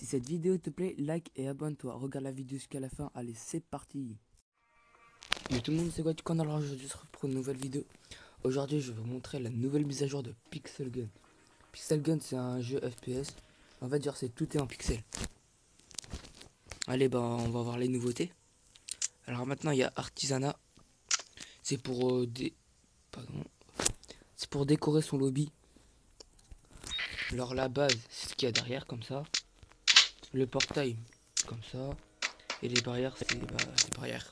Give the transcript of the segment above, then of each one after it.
Si cette vidéo te plaît, like et abonne-toi. Regarde la vidéo jusqu'à la fin. Allez, c'est parti. Yo tout le monde, c'est quoi du canal? Alors aujourd'hui, je se retrouve pour une nouvelle vidéo. Aujourd'hui, je vais vous montrer la nouvelle mise à jour de Pixel Gun. Pixel Gun, c'est un jeu FPS. En fait, genre, c'est tout est en pixel. Allez, bah, on va voir les nouveautés. Alors maintenant, il y a Artisanat. C'est pour c'est pour décorer son lobby. Alors la base, c'est ce qu'il y a derrière, comme ça. Le portail, comme ça. Et les barrières, c'est les barrières.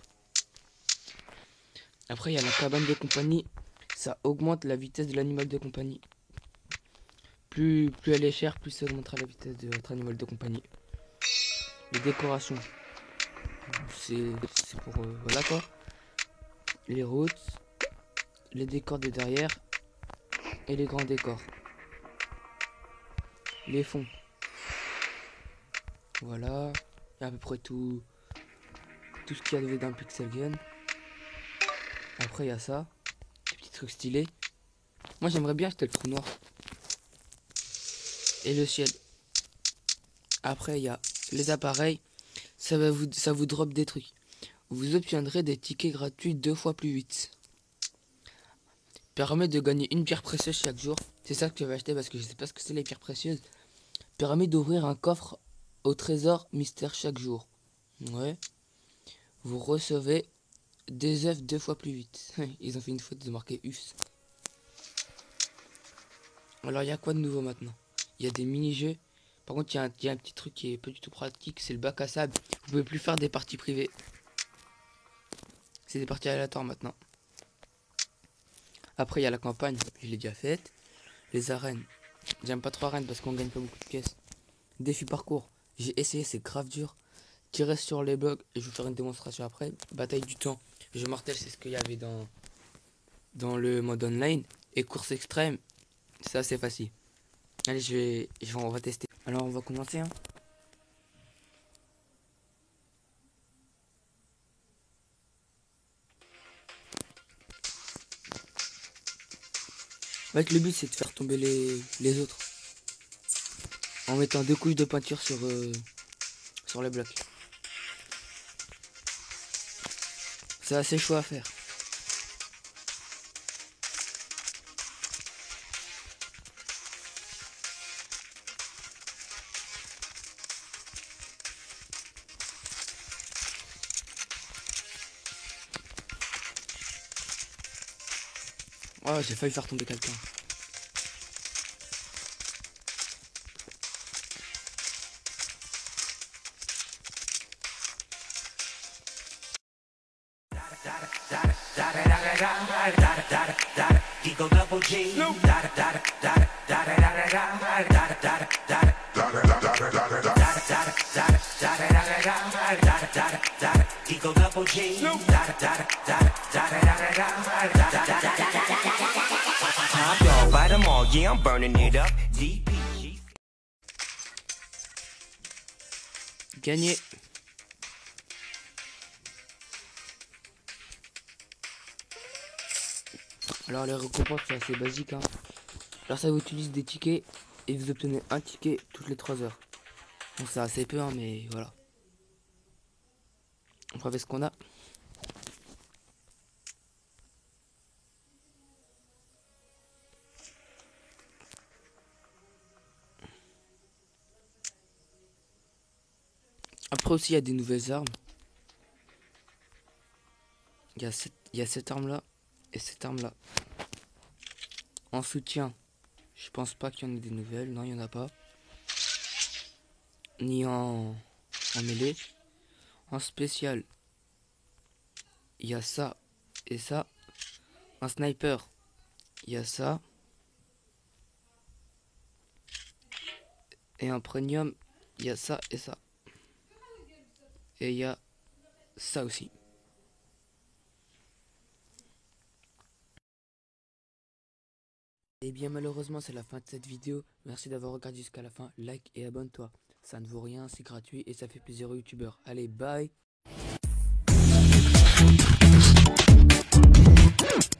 Après, il y a la cabane de compagnie. Ça augmente la vitesse de l'animal de compagnie. Plus elle est chère, plus ça augmentera la vitesse de votre animal de compagnie. Les décorations, c'est pour voilà quoi. Les routes, les décors de derrière et les grands décors. Les fonds, voilà. Il y a à peu près tout ce qu'il y avait dans Pixel Gun. Après il y a ça, des petits trucs stylés. Moi j'aimerais bien acheter le trou noir et le ciel. Après il y a les appareils, ça vous drop des trucs. Vous obtiendrez des tickets gratuits 2 fois plus vite. Permet de gagner une pierre précieuse chaque jour. C'est ça que je vais acheter parce que je sais pas ce que c'est les pierres précieuses. Permet d'ouvrir un coffre au trésor mystère chaque jour. Ouais. Vous recevez des œufs 2 fois plus vite. Ils ont fait une faute de marquer UFS. Alors il y a quoi de nouveau maintenant? Il y a des mini-jeux. Par contre il y a un petit truc qui est pas du tout pratique, c'est le bac à sable. Vous pouvez plus faire des parties privées. C'est des parties aléatoires maintenant. Après il y a la campagne, je l'ai déjà faite. Les arènes, j'aime pas trop arènes parce qu'on gagne pas beaucoup de pièces. Défi parcours, j'ai essayé, c'est grave dur. Tirer sur les blocs, et je vais vous faire une démonstration après. Bataille du temps, je martèle, c'est ce qu'il y avait dans le mode online. Et course extrême, c'est assez facile. Allez, on va tester. Alors on va commencer hein. Avec le but c'est de faire tomber les autres. En mettant 2 couches de peinture sur les blocs. C'est assez chaud à faire. Oh, j'ai failli faire tomber quelqu'un. Gagné. Alors les récompenses c'est assez basique hein. Alors ça vous utilise des tickets et vous obtenez un ticket toutes les 3 heures. Bon c'est assez peu hein, mais voilà. On va voir ce qu'on a. Après aussi il y a des nouvelles armes. Il y a cette arme là et cette arme là. En soutien, je pense pas qu'il y en ait des nouvelles, non il y en a pas. Ni en mêlée. En spécial, il y a ça et ça. En sniper, il y a ça. Et en premium, il y a ça et ça. Et il y a ça aussi. Et bien malheureusement c'est la fin de cette vidéo. Merci d'avoir regardé jusqu'à la fin. Like et abonne-toi. Ça ne vaut rien, c'est gratuit et ça fait plaisir aux youtubeurs. Allez, bye.